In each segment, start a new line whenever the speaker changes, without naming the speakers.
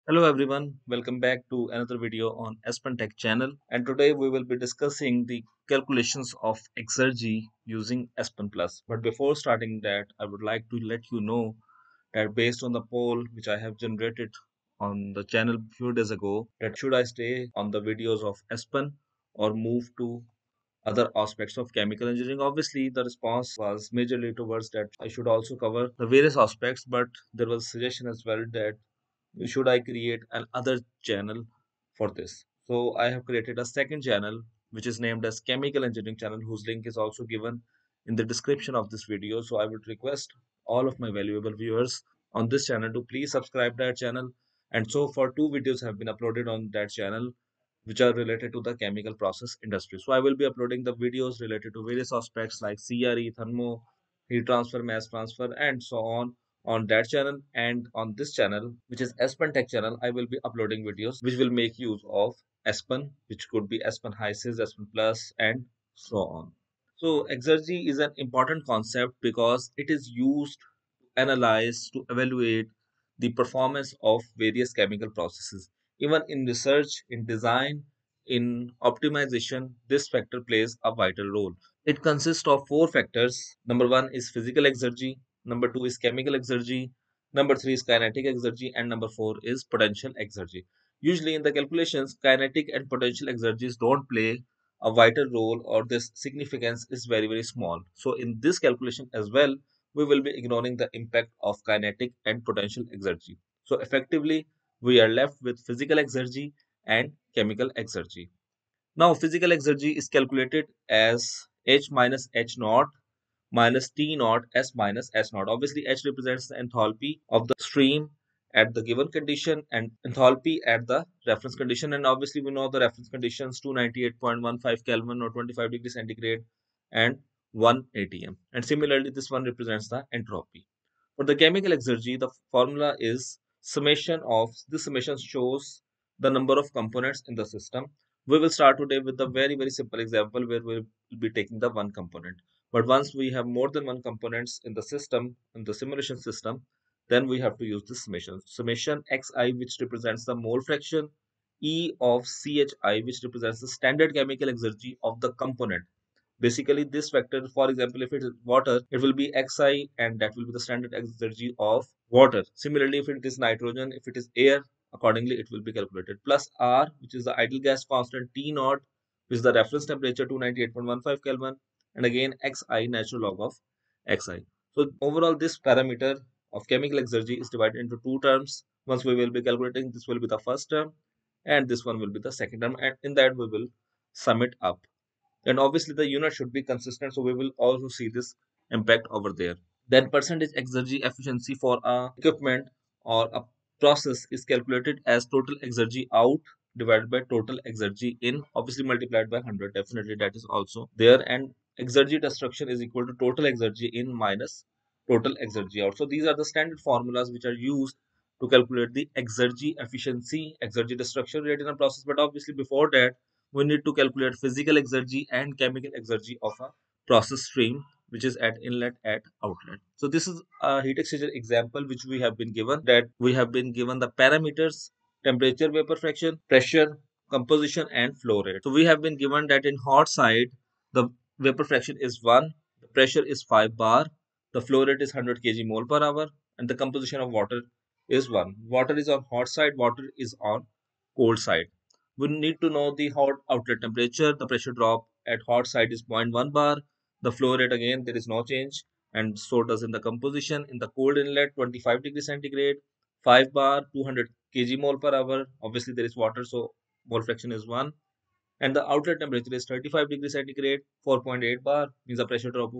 Hello everyone, welcome back to another video on Aspen Tech channel, and today we will be discussing the calculations of Exergy using Aspen Plus. But before starting that, I would like to let you know that based on the poll which I have generated on the channel a few days ago, that should I stay on the videos of Aspen or move to other aspects of chemical engineering. Obviously, the response was majorly towards that I should also cover the various aspects, but there was a suggestion as well that should I create another channel for this. So I have created a second channel which is named as Chemical Engineering channel, whose link is also given in the description of this video. So I would request all of my valuable viewers on this channel to please subscribe that channel. And so far, two videos have been uploaded on that channel which are related to the chemical process industry. So I will be uploading the videos related to various aspects like CRE, thermo, heat transfer, mass transfer, and so on that channel. And on this channel, which is Aspen Tech channel, I will be uploading videos which will make use of Aspen, which could be Aspen Hysis, Aspen Plus, and so on. So exergy is an important concept because it is used to analyze, to evaluate the performance of various chemical processes. Even in research, in design, in optimization, this factor plays a vital role. It consists of four factors. Number one is physical exergy, number two is chemical exergy, number three is kinetic exergy, and number four is potential exergy. Usually in the calculations, kinetic and potential exergies don't play a vital role, or this significance is very small. So in this calculation as well, we will be ignoring the impact of kinetic and potential exergy. So effectively, we are left with physical exergy and chemical exergy. Now, physical exergy is calculated as H minus H naught minus T naught S minus S naught. Obviously, H represents the enthalpy of the stream at the given condition and enthalpy at the reference condition. And obviously, we know the reference conditions 298.15 Kelvin or 25 degrees centigrade and 1 atm. And similarly, this one represents the entropy. For the chemical exergy, the formula is summation of this summation shows the number of components in the system. We will start today with the very simple example where we will be taking the one component. But once we have more than one components in the system, in the simulation system, then we have to use this summation. Summation xi, which represents the mole fraction, E of chi, which represents the standard chemical exergy of the component. Basically, this vector, for example, if it is water, it will be xi, and that will be the standard exergy of water. Similarly, if it is nitrogen, if it is air, accordingly it will be calculated. Plus R, which is the ideal gas constant, T naught, which is the reference temperature 298.15 Kelvin, and again xi, natural log of xi. So overall, this parameter of chemical exergy is divided into two terms. Once we will be calculating, this will be the first term, and this one will be the second term, and in that we will sum it up. And obviously the unit should be consistent, so we will also see this impact over there. Then percentage exergy efficiency for a equipment or a process is calculated as total exergy out divided by total exergy in, obviously multiplied by 100. Definitely that is also there. And exergy destruction is equal to total exergy in minus total exergy out. So these are the standard formulas which are used to calculate the exergy efficiency, exergy destruction rate in a process. But obviously before that, we need to calculate physical exergy and chemical exergy of a process stream which is at inlet at outlet. So this is a heat exchanger example which we have been given, that we have been given the parameters: temperature, vapor fraction, pressure, composition, and flow rate. So we have been given that in hot side the vapor fraction is 1, the pressure is 5 bar, the flow rate is 100 kg mole per hour, and the composition of water is 1. Water is on hot side, water is on cold side. We need to know the hot outlet temperature. The pressure drop at hot side is 0.1 bar. The flow rate, again there is no change, and so does in the composition. In the cold inlet, 25 degrees centigrade, 5 bar, 200 kg mole per hour. Obviously there is water, so mole fraction is 1. And the outlet temperature is 35 degrees centigrade, 4.8 bar, means a pressure drop of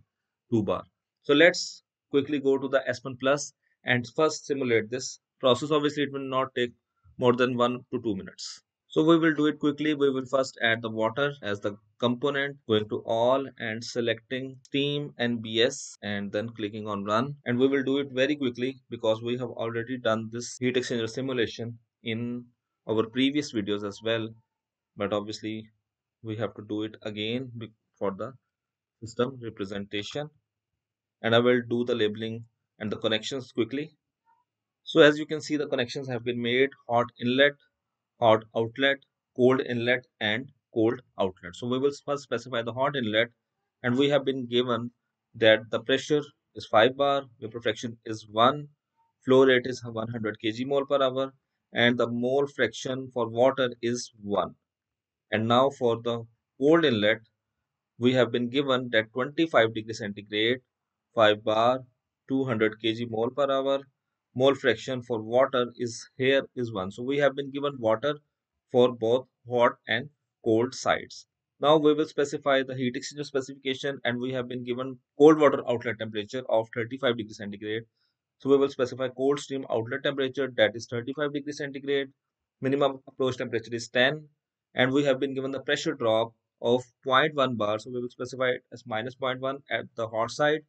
0.2 bar. So let's quickly go to the Aspen Plus and first simulate this process. Obviously it will not take more than 1 to 2 minutes. So we will do it quickly. We will first add the water as the component, going to all and selecting steam and BS, and then clicking on run. And we will do it very quickly because we have already done this heat exchanger simulation in our previous videos as well. But obviously we have to do it again for the system representation. And I will do the labeling and the connections quickly. So as you can see, the connections have been made: hot inlet, hot outlet, cold inlet, and cold outlet. So we will first specify the hot inlet, and we have been given that the pressure is 5 bar, vapor fraction is 1, flow rate is 100 kg mole per hour, and the mole fraction for water is 1. And now for the cold inlet, we have been given that 25 degree centigrade, 5 bar, 200 kg mole per hour, mole fraction for water is here is 1. So we have been given water for both hot and cold sides. Now we will specify the heat exchanger specification, and we have been given cold water outlet temperature of 35 degree centigrade. So we will specify cold stream outlet temperature, that is 35 degree centigrade. Minimum approach temperature is 10, and we have been given the pressure drop of zero point 0.1 bar. So we will specify it as minus zero point 0.1 at the hot side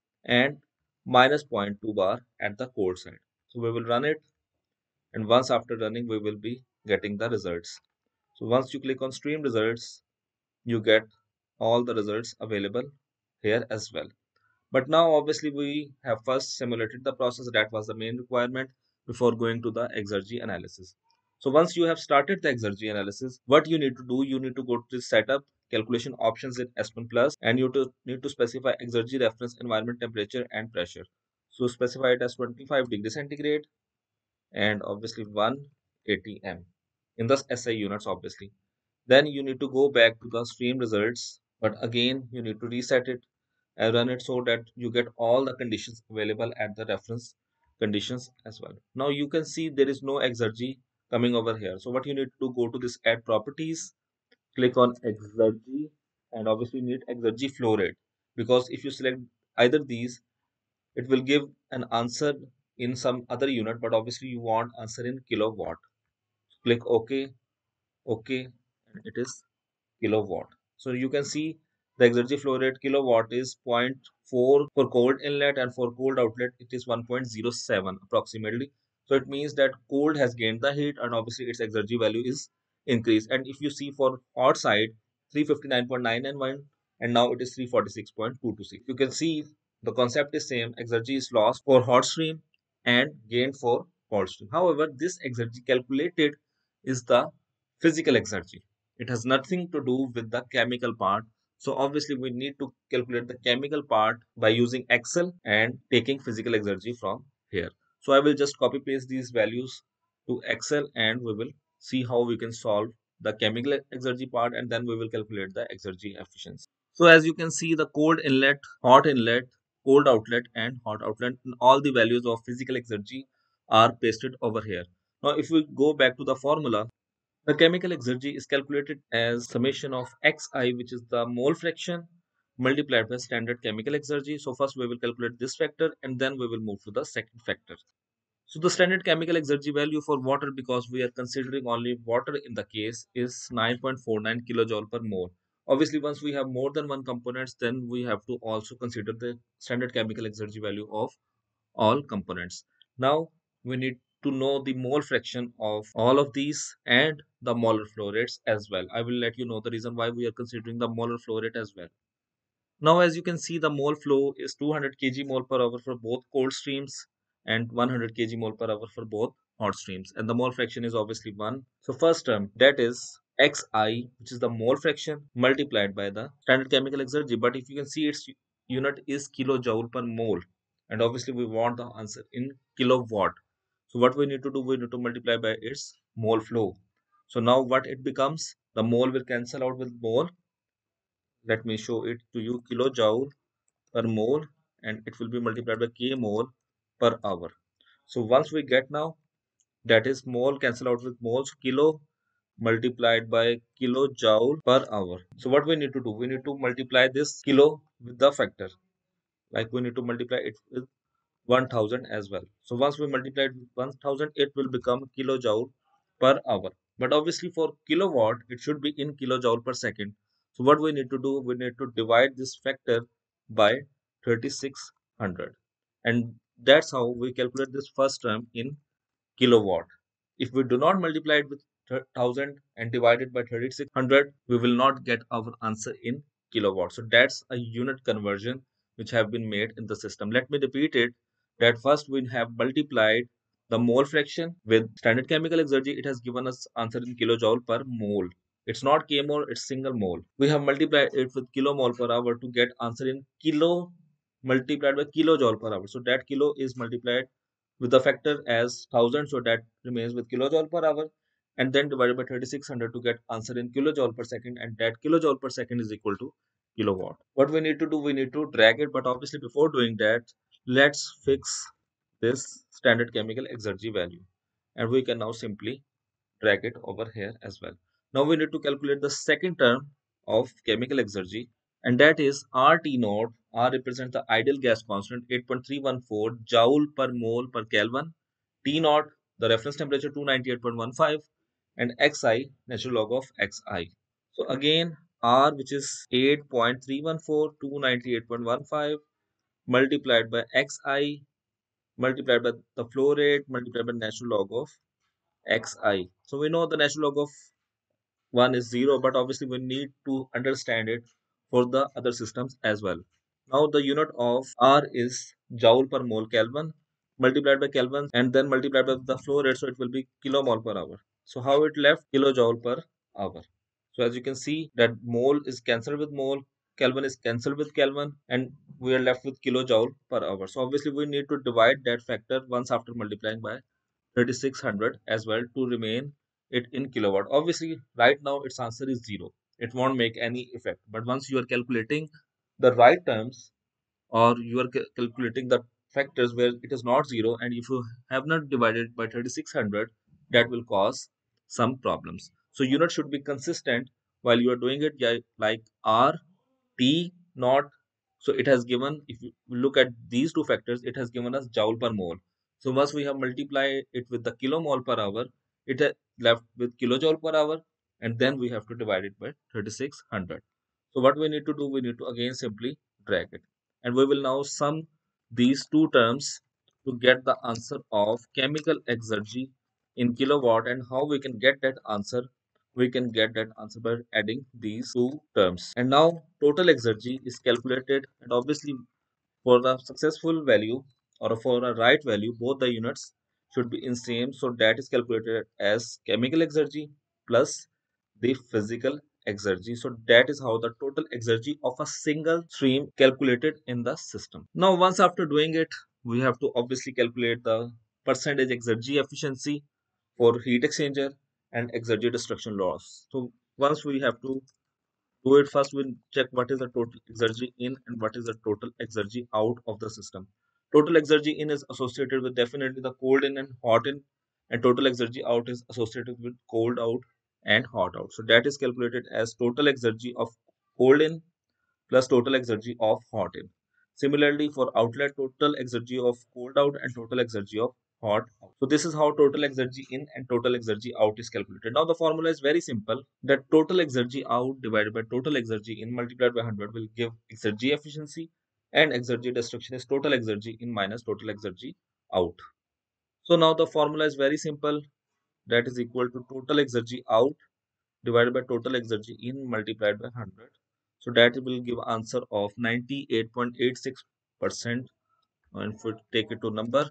and minus zero point 0.2 bar at the cold side. So we will run it, and once after running, we will be getting the results. So once you click on stream results, you get all the results available here as well. But now obviously we have first simulated the process. That was the main requirement before going to the Exergy analysis. So once you have started the Exergy analysis, what you need to do, you need to go to the setup calculation options in Aspen Plus, and you need to specify Exergy reference environment temperature and pressure. So specify it as 25 degrees centigrade and obviously 180 m in the SI units obviously. Then you need to go back to the stream results, but again you need to reset it and run it so that you get all the conditions available at the reference conditions as well. Now you can see there is no Exergy coming over here. So what you need to go to this add properties, click on Exergy, and obviously you need Exergy flow rate, because if you select either these, it will give an answer in some other unit, but obviously you want answer in kilowatt. Click OK, OK, and it is kilowatt. So you can see the Exergy flow rate kilowatt is zero point 0.4 for cold inlet, and for cold outlet it is 1.07 approximately. So it means that cold has gained the heat, and obviously its Exergy value is increased. And if you see for hot side, 359.991, and now it is 346.226. You can see the concept is same. Exergy is lost for hot stream and gained for cold stream. However, this Exergy calculated is the physical Exergy. It has nothing to do with the chemical part. So obviously we need to calculate the chemical part by using Excel and taking physical Exergy from here. So I will just copy paste these values to Excel, and we will see how we can solve the chemical Exergy part, and then we will calculate the Exergy efficiency. So as you can see, the cold inlet, cold outlet, and hot outlet, and all the values of physical Exergy are pasted over here. Now if we go back to the formula, the chemical Exergy is calculated as summation of Xi, which is the mole fraction, multiplied by standard chemical Exergy. So first we will calculate this factor, and then we will move to the second factor. So the standard chemical Exergy value for water, because we are considering only water in the case, is 9.49 kilojoule per mole. Obviously, once we have more than one components, then we have to also consider the standard chemical Exergy value of all components. Now we need to know the mole fraction of all of these and the molar flow rates as well. I will let you know the reason why we are considering the molar flow rate as well. Now as you can see, the mole flow is 200 kg mole per hour for both cold streams and 100 kg mole per hour for both hot streams, and the mole fraction is obviously 1. So first term, that is Xi, which is the mole fraction multiplied by the standard chemical Exergy, but if you can see its unit is kilojoule per mole, and obviously we want the answer in kilowatt. So what we need to do, we need to multiply by its mole flow. So now what it becomes, the mole will cancel out with mole. Let me show it to you, kilojoule per mole, and it will be multiplied by k mole per hour. So once we get now, that is mole cancel out with moles, kilo multiplied by kilojoule per hour. So what we need to do, we need to multiply this kilo with the factor, like we need to multiply it with 1000 as well. So once we multiply it with 1000, it will become kilojoule per hour. But obviously for kilowatt, it should be in kilojoule per second. So what we need to do, we need to divide this factor by 3600. And that's how we calculate this first term in kilowatt. If we do not multiply it with 1000 and divide it by 3600, we will not get our answer in kilowatt. So that's a unit conversion which have been made in the system. Let me repeat it, that first we have multiplied the mole fraction. With standard chemical exergy, it has given us answer in kilojoule per mole. It's not kmol, it's single mole. We have multiplied it with kilomole per hour to get answer in kilo multiplied by kilojoule per hour. So that kilo is multiplied with the factor as 1000, so that remains with kilojoule per hour, and then divided by 3600 to get answer in kilojoule per second, and that kilojoule per second is equal to kilowatt. What we need to do, we need to drag it, but obviously before doing that, let's fix this standard chemical exergy value, and we can now simply drag it over here as well. Now we need to calculate the second term of chemical exergy, and that is RT naught. R represents the ideal gas constant 8.314 joule per mole per Kelvin. T naught, the reference temperature 298.15, and Xi, natural log of Xi. So again, R, which is 8.314 298.15 multiplied by Xi multiplied by the flow rate multiplied by natural log of Xi. So we know the natural log of 1 is 0, but obviously we need to understand it for the other systems as well. Now the unit of R is joule per mole Kelvin multiplied by Kelvin and then multiplied by the flow rate, so it will be kilomole per hour. So how it left? Kilojoule per hour. So as you can see that mole is cancelled with mole, Kelvin is cancelled with Kelvin, and we are left with kilojoule per hour. So obviously we need to divide that factor once after multiplying by 3600 as well to remain it in kilowatt. Obviously, right now its answer is 0. It won't make any effect. But once you are calculating the right terms, or you are calculating the factors where it is not 0, and if you have not divided by 3600, that will cause some problems. So unit should be consistent while you are doing it, yeah, like R T not. So it has given, if you look at these two factors, it has given us joule per mole. So once we have multiplied it with the kilomole per hour, it has left with kilojoule per hour, and then we have to divide it by 3600. So what we need to do, we need to again simply drag it. And we will now sum these two terms to get the answer of chemical exergy in kilowatt. And how we can get that answer? We can get that answer by adding these two terms. And now total exergy is calculated, and obviously for the successful value or for a right value, both the units should be in same. So that is calculated as chemical exergy plus the physical exergy. So that is how the total exergy of a single stream calculated in the system. Now once after doing it, we have to obviously calculate the percentage exergy efficiency for heat exchanger and exergy destruction loss. So once we have to do it, first we'll check what is the total exergy in and what is the total exergy out of the system. Total exergy in is associated with definitely the cold in and hot in, and total exergy out is associated with cold out and hot out. So that is calculated as total exergy of cold in plus total exergy of hot in. Similarly, for outlet, total exergy of cold out and total exergy of hot out. So this is how total exergy in and total exergy out is calculated. Now the formula is very simple, that total exergy out divided by total exergy in multiplied by 100 will give exergy efficiency, and exergy destruction is total exergy in minus total exergy out. So now the formula is very simple, that is equal to total exergy out divided by total exergy in multiplied by 100. So that will give answer of 98.86%. And if we take it to number,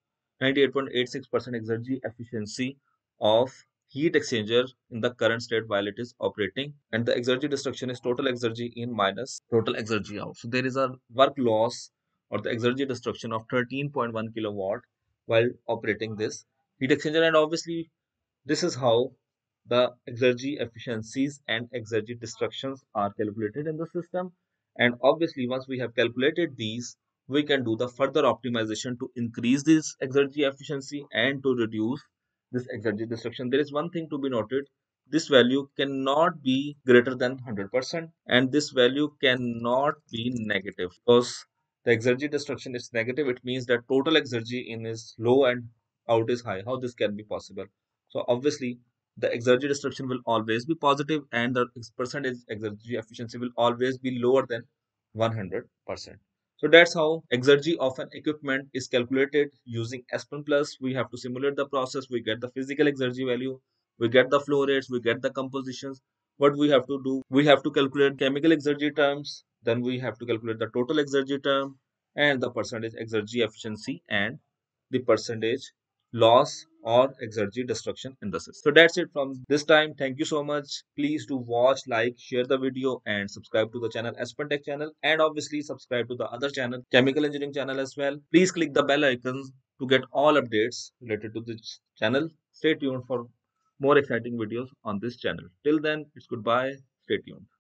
98.86% exergy efficiency of heat exchanger in the current state while it is operating, and the exergy destruction is total exergy in minus total exergy out. So there is a work loss or the exergy destruction of 13.1 kilowatt while operating this heat exchanger. And obviously this is how the exergy efficiencies and exergy destructions are calculated in the system. And obviously, once we have calculated these, we can do the further optimization to increase this exergy efficiency and to reduce this exergy destruction. There is one thing to be noted. This value cannot be greater than 100%, and this value cannot be negative, because the exergy destruction is negative. It means that total exergy in is low and out is high. How this can be possible? So obviously the exergy destruction will always be positive, and the percentage exergy efficiency will always be lower than 100%. So that's how exergy of an equipment is calculated using Aspen Plus. We have to simulate the process. We get the physical exergy value. We get the flow rates. We get the compositions. What we have to do, we have to calculate chemical exergy terms. Then we have to calculate the total exergy term and the percentage exergy efficiency and the percentage loss or exergy destruction in the system. So that's it from this time. Thank you so much. Please do watch, like, share the video, and subscribe to the channel Aspen Tech channel, and obviously subscribe to the other channel, Chemical Engineering channel as well. Please click the bell icon to get all updates related to this channel. Stay tuned for more exciting videos on this channel. Till then, it's goodbye. Stay tuned.